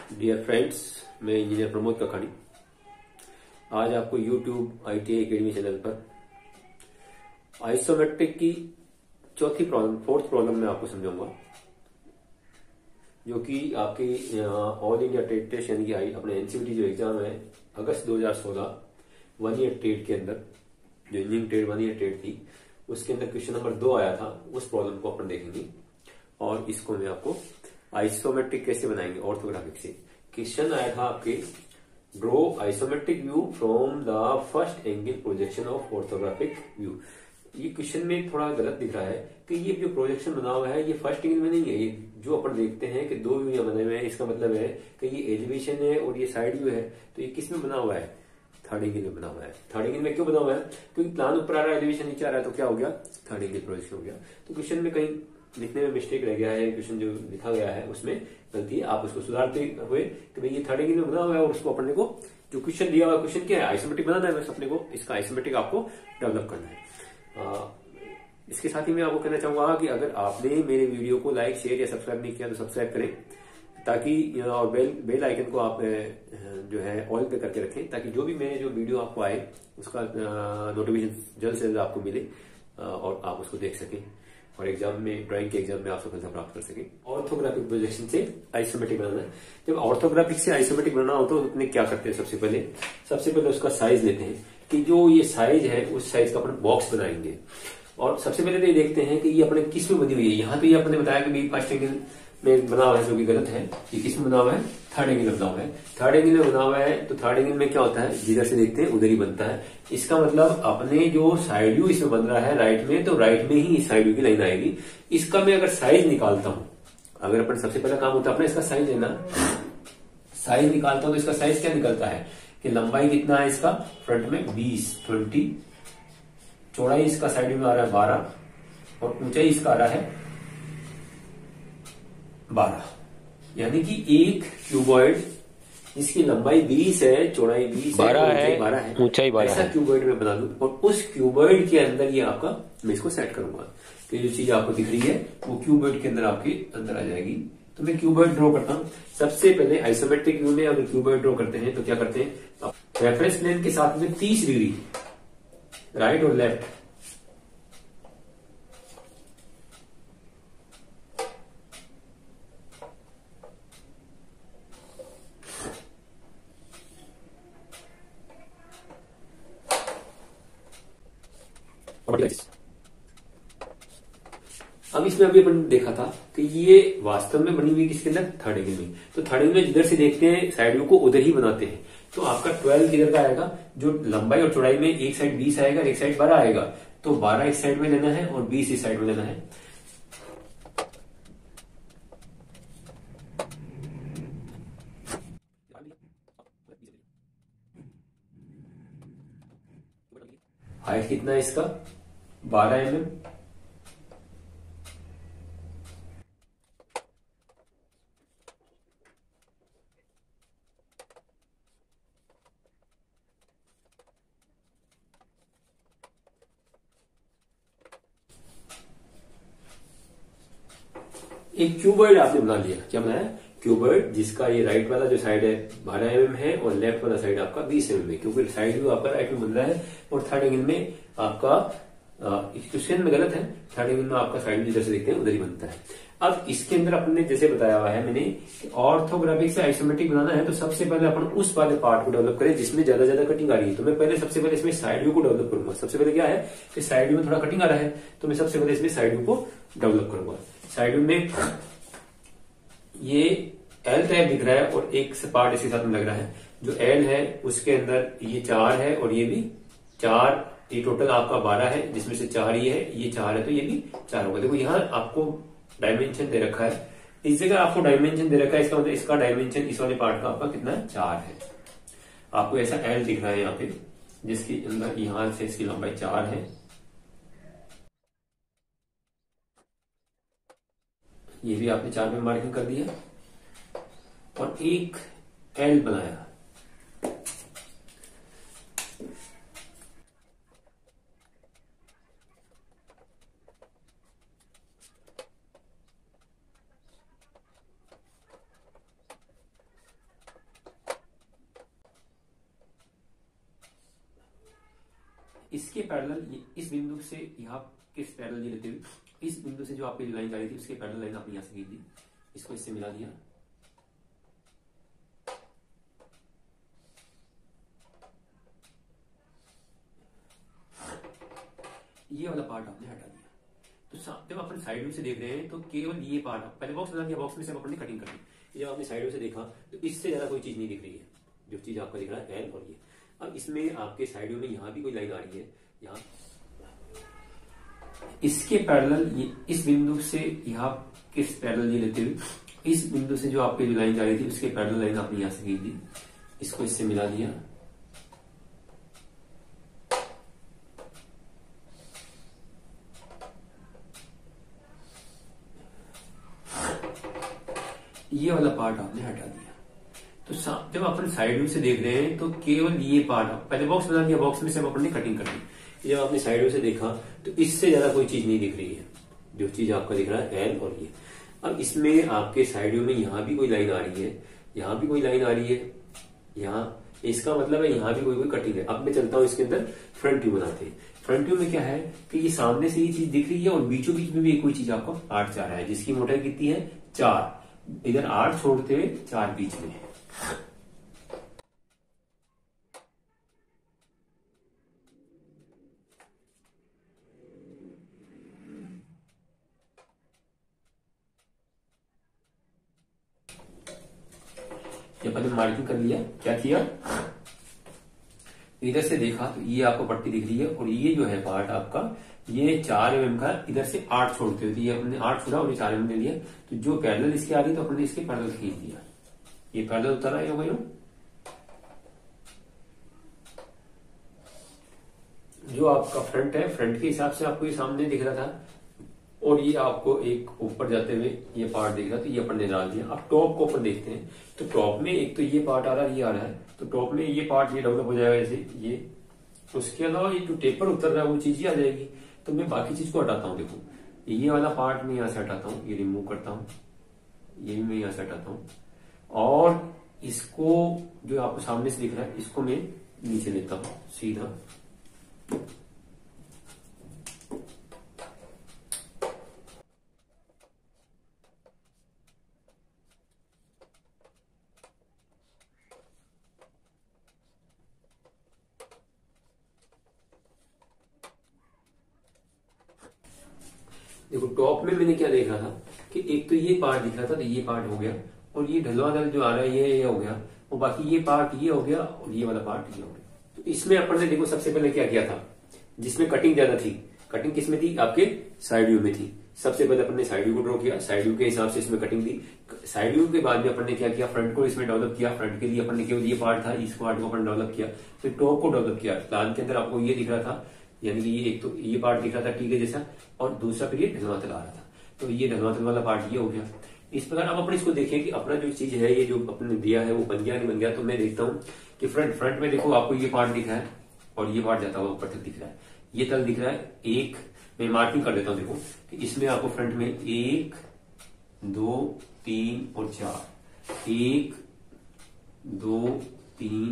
Dear friends, मैं engineer Pramod Kakhani आज आपको यूट्यूब ITI एकेडमी चैनल पर आइसोमेट्रिक की फोर्थ प्रॉब्लम में आपको समझाऊंगा, जो कि आपकी ऑल इंडिया ट्रेड टेस्ट यानी कि अपने NCVT जो एग्जाम है अगस्त 2016 1 ईयर ट्रेड के अंदर, जो इंजीनियरिंग ट्रेड 1 ईयर ट्रेड थी, उसके अंदर क्वेश्चन नंबर 2 आया था। उस प्रॉब्लम को अपन देखेंगे और इसको मैं आपको आइसोमेट्रिक कैसे बनाएंगे ऑर्थोग्राफिक से। क्वेश्चन आया था आपके, draw isometric view from the first angle projection of orthographic view. ये क्वेश्चन में थोड़ा गलत दिख रहा है कि ये जो प्रोजेक्शन बना हुआ है ये फर्स्ट एंगल में नहीं है। ये जो अपन देखते हैं कि दो व्यू यहाँ बने हुए हैं, इसका मतलब है कि ये एलिवेशन है और ये साइड व्यू है। तो ये किस में बना हुआ है? थर्ड एंगल में बना हुआ है। थर्ड एंगल में क्यों बना हुआ है? क्योंकि प्लान ऊपर आ रहा है, एलिवेशन नीचे आ रहा है, तो क्या हो गया? थर्ड एंगल प्रोजेक्शन हो गया। तो क्वेश्चन में कहीं लिखने में मिस्टेक रह गया है, क्वेश्चन जो लिखा गया है उसमें गलती है। आप उसको सुधारते हुए कि भाई ये थर्ड एंगल में बना हुआ है और उसको अपने को जो क्वेश्चन दिया हुआ है, क्वेश्चन क्या है? आइसोमेट्रिक बनाना है, बस अपने को इसका आइसोमेट्रिक आपको डेवलप करना है। इसके साथ ही मैं आपको कहना चाहूंगा कि अगर आपने मेरे वीडियो को लाइक, शेयर या सब्सक्राइब नहीं किया तो सब्सक्राइब करें, ताकि और बेल आइकन को आप जो है ऑल पे करके रखें, ताकि जो भी मेरे जो वीडियो आपको आए उसका नोटिफिकेशन जल्द से जल्द आपको मिले और आप उसको देख सकें और एग्जाम में, ड्राइंग के एग्जाम में आप सफलता प्राप्त कर सकें। ऑर्थोग्राफिक प्रोजेक्शन से आइसोमेट्रिक बनाना है। जब ऑर्थोग्राफिक से आइसोमेट्रिक बनाना हो तो अपने क्या करते हैं? सबसे पहले उसका साइज लेते हैं कि जो ये साइज है उस साइज का अपन बॉक्स बनाएंगे। और सबसे पहले तो ये देखते हैं कि ये अपने किस में बनी हुई है। यहाँ तो ये अपने बताया कि फर्स्ट एंगल में बना हुआ है, जो कि गलत है। ये किस में बना हुआ है? थर्ड एंगल में बना हुआ है। थर्ड एंगल में बना हुआ है तो थर्ड एंगल में क्या होता है? जिधर से देखते हैं उधर ही बनता है। इसका मतलब अपने जो साइड व्यू इसमें बन रहा है राइट में, तो राइट में ही इस साइड व्यू की लाइन आएगी। इसका मैं अगर साइज निकालता हूं, अगर अपन सबसे पहला काम होता है अपना इसका साइज लेना, साइज निकालता हूं तो इसका साइज क्या निकलता है कि लंबाई कितना है इसका? फ्रंट में 20, चौड़ाई इसका साइड में आ रहा है 12 और ऊंचाई इसका आ रहा है 12। यानी कि एक क्यूबॉइड जिसकी लंबाई 20 है, चौड़ाई 20 है, 12 है, ऊंचाई 12 ऐसा क्यूबॉइड में बना लूं और उस क्यूबॉइड के अंदर ये आपका, मैं इसको सेट करूंगा। तो जो चीज आपको दिख रही है वो क्यूबॉइड के अंदर आपके अंदर आ जाएगी। तो मैं क्यूबॉइड ड्रॉ करता हूं। सबसे पहले आइसोमेट्रिक व्यू में अगर क्यूबॉइड ड्रॉ करते हैं तो क्या करते हैं? रेफरेंस प्लेन के साथ में 30 डिग्री राइट और लेफ्ट अब इसमें अभी अपन देखा था कि ये वास्तव में बनी हुई किसके अंदर? थर्ड एंगल में। तो थर्ड एंगल में जिधर से देखते हैं साइड व्यू को उधर ही बनाते हैं। तो आपका 12 किधर का आएगा? जो लंबाई और चौड़ाई में एक साइड 20 आएगा, एक साइड 12 आएगा। तो 12 इस साइड में लेना है और 20 इस साइड में लेना है। हाइट कितना है इसका? 12 mm। एक क्यूबॉइड आपने बना लिया। क्या बनाया? क्यूबॉइड, जिसका ये राइट वाला जो साइड है 12 mm है और लेफ्ट वाला साइड आपका 20 mm है, क्योंकि साइड व्यू आपका राइट में बन रहा है और थर्ड एंगल में आपका क्वेश्चन में गलत है। थर्ड एंगल में आपका साइड व्यू जैसे देखते हैं उधर ही बनता है। अब इसके अंदर अपने जैसे बताया हुआ है मैंने, ऑर्थोग्राफिक से आइसोमेट्रिक बनाना है तो सबसे पहले अपन उस वाले पार्ट को डेवलप करें जिसमें ज्यादा कटिंग आ रही है। तो मैं सबसे पहले इसमें साइड व्यू को डेवलप करूंगा। सबसे पहले क्या है कि साइड व्यू में थोड़ा कटिंग आ रहा है, तो मैं सबसे पहले इसमें साइड व्यू को डेवलप करूंगा। साइड व्यू में ये एल टाइप दिख रहा है और एक से पार्ट इसके साथ में लग रहा है। जो एल है उसके अंदर ये 4 है और ये भी 4, ये टोटल आपका 12 है, जिसमें से 4 ये है, ये 4 है, तो ये भी 4 होगा। देखो यहाँ आपको डायमेंशन दे रखा है, इस जगह आपको डायमेंशन दे रखा है, इसका मतलब इसका डायमेंशन इस वाले पार्ट का आपका कितना है? 4 है। आपको ऐसा एल दिख रहा है यहाँ पे, जिसके अंदर यहां से इसकी लंबाई 4 है। ये भी आपने 4 में मार्किंग कर दिया और एक एल बनाया। इसके पैरेलल इस बिंदु से यहाँ किस पैरेलल ये लेते हुए इस बिंदु से जो आपकी लाइन जा रही थी उसके पैरेलल लाइन आपने यहाँ से खींच दी, इसको इससे मिला दिया। ये वाला पार्ट आपने हटा दिया। तो जब अपन साइड व्यू से देख रहे हैं तो केवल ये पार्ट, पहले बॉक्स बना दिया, बॉक्स में से अपन ने कटिंग कर दी। जब आपने साइड व्यू से देखा तो इससे ज्यादा कोई चीज नहीं दिख रही है, जो चीज आपका दिख रहा है एल और ये। अब इसमें आपके साइड व्यू में यहाँ भी कोई लाइन आ रही है, यहाँ इसके पैरेलल इस बिंदु से यहाँ किस पैरेलल ये लेते हुए इस बिंदु से जो आपकी लाइन जा रही थी उसके पैरेलल लाइन आपने यहाँ से खींच दी, इसको इससे मिला दिया। ये वाला पार्ट आपने हटा दिया। तो जब अपन साइड व्यू से देख रहे हैं तो केवल ये पार्ट, पहले बॉक्स बना दिया, बॉक्स में से अपन ने कटिंग कर दी। जब आपने साइड व्यू से देखा तो इससे ज्यादा कोई चीज नहीं दिख रही है, जो चीज आपका दिख रहा है एल और ये। अब इसमें आपके साइड व्यू में यहाँ भी कोई लाइन आ रही है, यहाँ भी कोई लाइन आ रही है, यहाँ, इसका मतलब है यहाँ भी कोई कटिंग है। अब मैं चलता हूँ इसके अंदर, फ्रंट व्यू बनाते हैं। फ्रंट व्यू में क्या है कि ये सामने से ये चीज दिख रही है और बीचों बीच में भी कोई चीज आपको 8 जा रहा है, जिसकी मोटाई कितनी है 4, इधर 8 छोड़ते हुए 4 बीच में। जब मैंने मार्किंग कर लिया, क्या किया, इधर से देखा तो ये आपको पट्टी दिख रही है और ये जो है पार्ट आपका ये 4 mm का, इधर से 8 छोड़ते हुए, तो ये हमने 8 छोड़ा और ये 4 mm ले लिया। तो जो पैरेलल इसके आ रही तो हमने इसके पैरेलल खींच दिया, ये पैरेलल उतरा है भाई। जो आपका फ्रंट है, फ्रंट के हिसाब से आपको ये सामने दिख रहा था और ये आपको एक ऊपर जाते हुए ये पार्ट दिख रहा, तो ये अपन ने डाल दिया। अब टॉप को अपन देखते हैं तो टॉप में एक तो ये पार्ट आ रहा है, ये आ रहा है, तो टॉप में ये पार्ट ये डेवलप हो जाएगा ऐसे ये। उसके अलावा ये जो टेपर उतर रहा है वो चीज ही आ जाएगी। तो मैं बाकी चीज को हटाता हूँ, देखो ये वाला पार्ट मैं यहाँ से हटाता हूँ, ये रिमूव करता हूँ, ये भी मैं यहाँ से हटाता हूँ और इसको जो आपको सामने से दिख रहा है इसको मैं नीचे लेता हूँ सीधा। देखो टॉप में मैंने क्या देख रहा था कि एक तो ये पार्ट दिख रहा था, तो ये पार्ट हो गया और ये ढलवा दल जो आ रहा है ये हो गया और बाकी ये पार्ट ये हो गया और ये वाला पार्ट ये हो गया। तो इसमें अपन ने देखो सबसे पहले क्या किया था, जिसमें कटिंग ज्यादा थी, कटिंग किसमें थी, आपके साइड व्यू में थी। सबसे पहले अपन ने साइड व्यू को ड्रॉ किया, साइड व्यू के हिसाब से इसमें कटिंग दी। साइड व्यू के बाद में अपन ने क्या किया, फ्रंट को इसमें डेवलप किया। फ्रंट के लिए अपन ने केवल ये पार्ट था, इस पार्ट को अपन डेवलप किया। फिर टॉप को डेवलप किया। प्लान के अंदर आपको ये दिख रहा था, यानी कि ये एक तो ये पार्ट दिख रहा था ठीक है जैसा, और दूसरा फिर ये ढलवातल आ रहा था, तो ये ढलवातल वाला पार्ट ये हो गया। इस प्रकार अब अपन इसको देखें कि अपना जो चीज है ये जो अपने दिया है वो बन गया नहीं बन गया। तो मैं देखता हूँ कि फ्रंट में देखो आपको ये पार्ट दिख रहा है और ये पार्ट जाता हुआ ऊपर तक दिख रहा है, ये तल दिख रहा है। एक मैं मार्किंग कर देता हूँ, देखो कि इसमें आपको फ्रंट में 1 2 3 और 4, 1 2 3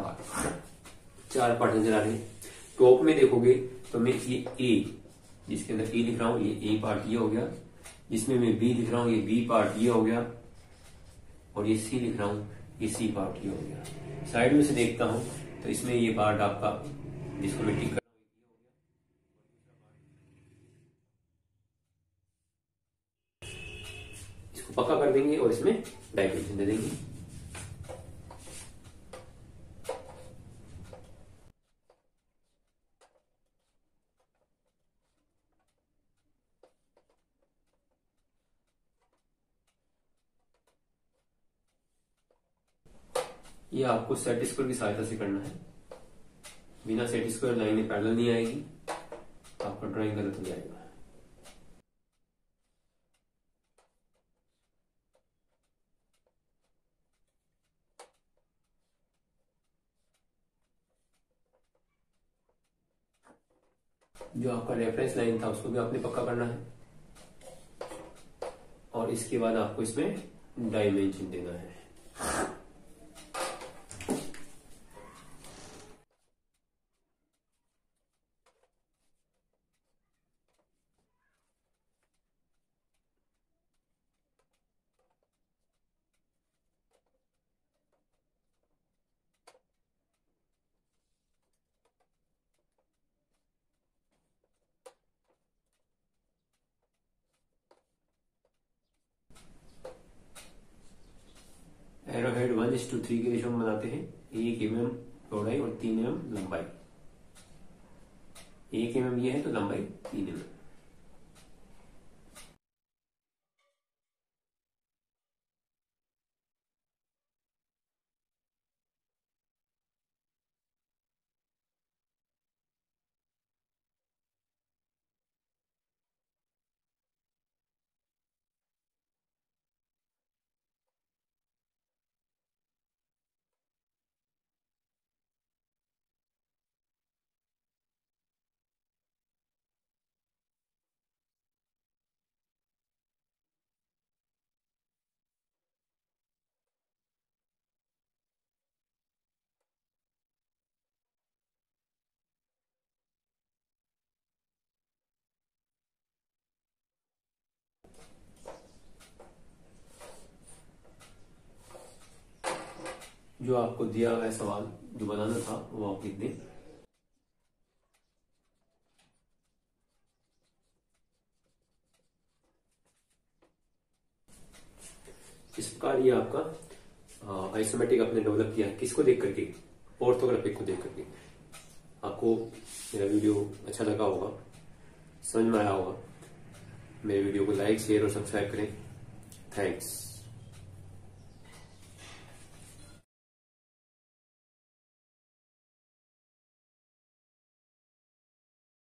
4 पार्ट नजर आ रहे हैं। टॉप में देखोगे तो मैं ये ए, जिसके अंदर ए लिख रहा हूं ये ए पार्ट ये हो गया, जिसमें मैं बी लिख रहा हूं ये बी पार्ट ये हो गया, और ये सी लिख रहा हूं ये सी पार्ट ये हो गया। साइड में से देखता हूं तो इसमें ये पार्ट आपका जिसको मैं टिक कर इसको पक्का कर देंगे और इसमें डायमेंशन दे देंगे। ये आपको सेट स्क्वायर की सहायता से करना है, बिना सेट स्क्वायर लाइनें पैरेलल नहीं आएगी, आपका ड्राइंग गलत हो जाएगा। जो आपका रेफरेंस लाइन था उसको भी आपने पक्का करना है, और इसके बाद आपको इसमें डायमेंशन देना है। 1:3 के रेशो में बनाते हैं। 1 mm चौड़ाई और 3 mm लंबाई। 1 mm ये है तो लंबाई 3 mm। जो आपको दिया हुआ है सवाल जो बनाना था वो आप लिख दें। इस प्रकार ये आपका आइसोमेट्रिक आपने डेवलप किया है। किसको देख करके? ऑर्थोग्राफिक को देख करके। आपको मेरा वीडियो अच्छा लगा होगा, समझ में आया होगा। मेरे वीडियो को लाइक शेयर और सब्सक्राइब करें। थैंक्स।